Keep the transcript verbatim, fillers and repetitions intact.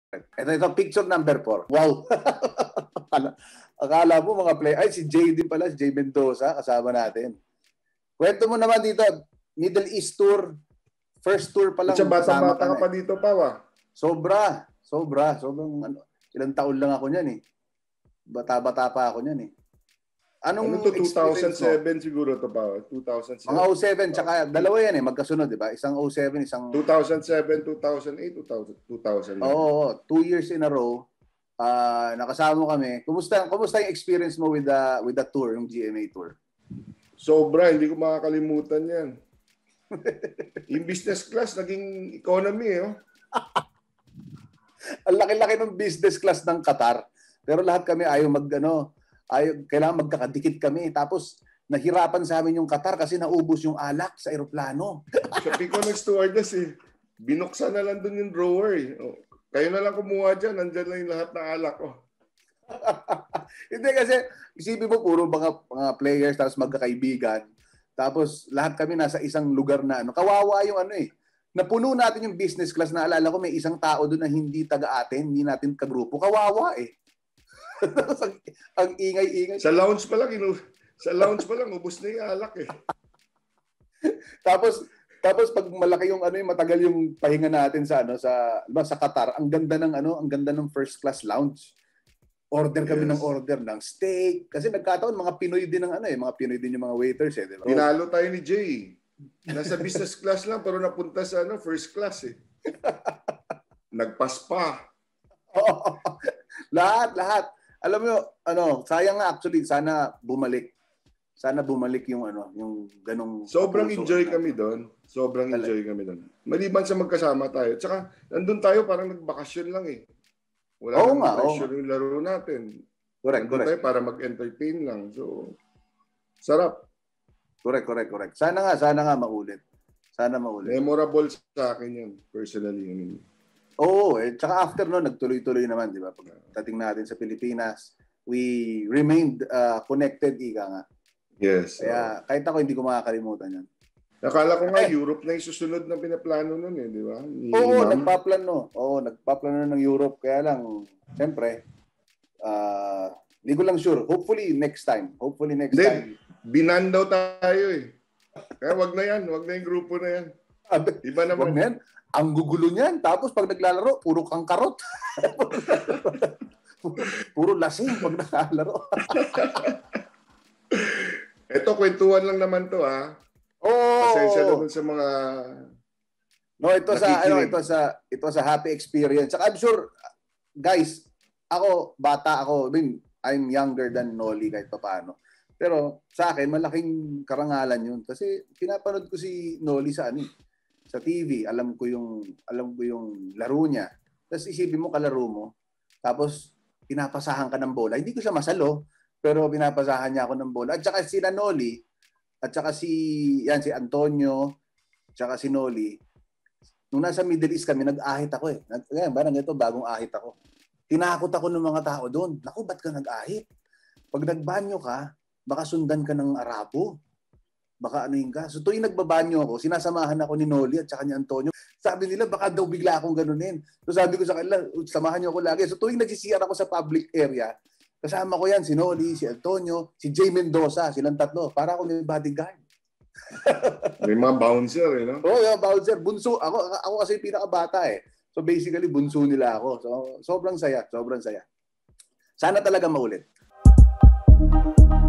Ito, ito, picture number four. Wow! akala, akala mo mga play... Ay, si Jay din pala, si Jay Mendoza, kasama natin. Kwento mo naman dito, Middle East Tour, first tour pa lang. At bata-bata ka pa dito, Pawa. Sobra, sobra. Sobrang, ano, ilang taon lang ako niyan eh. Bata-bata pa ako niyan eh. Anong ano to, two thousand seven siguro to, Pawa? two thousand seven. Mga oh seven, tsaka dalawa yan eh, magkasunod, di ba? Isang oh seven, isang... two thousand seven, two thousand eight, two thousand nine. Oo, oh, two years in a row. Uh, nakasama kami. Kumusta kumusta yung experience mo with the with the tour, yung G M A tour? Sobra, hindi ko makakalimutan 'yan. Yung business class naging economy, eh. Oh. Ang laki-laki ng business class ng Qatar. Pero lahat kami ayaw mag ano, ayaw, kailangan magkakadikit kami. Tapos nahirapan sa amin yung Qatar kasi naubos yung alak sa eroplano. Sabi ko ng stewardess eh, binuksan na lang dun yung drawer eh. Oh. Kayo na lang kumuha dyan, nandyan lang yung lahat ng alak ko. Oh. Hindi kasi, isipin mo puro mga, mga players, tapos magkakaibigan. Tapos lahat kami nasa isang lugar na ano. Kawawa yung ano eh. Napuno natin yung business class. Naalala ko may isang tao doon na hindi taga-atin, hindi natin kagrupo. Kawawa eh. ang, ang ingay-ingay. Sa lounge pa lang, inu sa lounge pa lang, ubos na yung alak eh. Tapos, Tapos pag malaki yung ano yung matagal yung pahinga natin sa ano sa ba, sa Qatar, ang ganda ng ano, ang ganda ng first class lounge. Order kami yes. ng order ng steak kasi nagkataon mga Pinoy din ng ano eh, mga Pinoy din yung mga waiters eh, di ba? Tinalo tayo ni Jay. Nasa business class lang pero napunta sa ano, first class eh. Nagpaspa. lahat, lahat. Alam mo, ano, sayang nga actually sana bumalik. Sana bumalik yung ano, yung ganong... Sobrang enjoy kami doon. Sobrang enjoy kami doon. Maliban sa magkasama tayo. Tsaka, nandun tayo parang nagbakasyon lang eh. Wala oo nang nga, pressure oo. yung laro natin. Correct, nandun correct. tayo para mag-entertain lang. So, sarap. Correct, correct, correct. Sana nga, sana nga maulit. Sana maulit. Memorable sa akin yun, personally. I mean. Oo, eh. Tsaka after no, nagtuloy-tuloy naman, di ba? Pagdating natin sa Pilipinas, we remained uh, connected, ika nga. Yes. Kaya kahit ako hindi ko makakalimutan yan. Nakala ko nga eh, Europe na yung susunod na pinaplano nun eh, di ba? Oo, nagpaplano. Oo, nagpaplano ng Europe. Kaya lang, siyempre, uh, hindi ko lang sure. Hopefully next time. Hopefully next Then, time. Binan daw tayo eh. Kaya wag na yan. Wag na yung grupo na yan. Iba naman. Wag na yan. Ang gugulo niyan. Tapos pag naglalaro, puro kang karot. Puro lasing pag naglalaro. Ito, kwentuhan lang naman to, ha? Oh! Pasensya na dun sa mga... No, ito sa, ano, ito sa, ito sa happy experience. Saka I'm sure, guys, ako, bata ako, I mean, I'm younger than Noli kahit paano. Pero sa akin, malaking karangalan yun. Kasi pinapanood ko si Noli sa ano, sa T V. Alam ko yung, alam ko yung laro niya. Tapos isipin mo, kalaro mo. Tapos, pinapasahan ka ng bola. Hindi ko siya masalo. Pero binapasahan niya ako ng bola. At saka si Noli, at saka si, yan, si Antonio, at saka si Noli, nung nasa Middle East kami, nag-ahit ako eh. Ngayon, ba, ito, bagong ahit ako. Tinakot ako ng mga tao doon. Naku, ba't ka nag-ahit? Pag nagbanyo ka, baka sundan ka ng Arabo. Baka ano yun ka. So tuwing nagbabanyo ako, sinasamahan ako ni Noli at saka ni Antonio. Sabi nila, baka daw bigla akong ganunin. So sabi ko sa kanila, samahan niyo ako lagi. So tuwing nagsisiyar ako sa public area, kasama ko yan, si Noli, si Antonio, si Jay Mendoza, silang tatlo. Para ako may bodyguard. May mga bouncer, eh, no? Oo, oh, yeah, bouncer. Bunso. Ako, ako kasi pinakabata eh. So basically, bunso nila ako. So sobrang saya, sobrang saya. Sana talaga maulit.